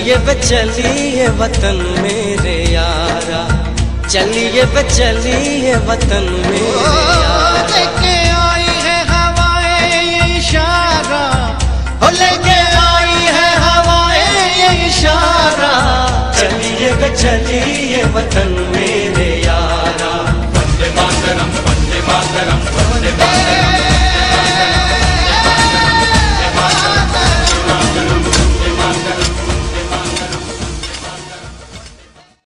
चलिए बे चलिए वतन मेरे यारा, चलिए बे चलिए वतन मेरे यारा। लेके आई है हवाएं ये इशारा, लेके आई है हवाएं ये इशारा, चलिए बे चलिए वतन मेरे यारा। वंदे मातरम, वंदे मातरम।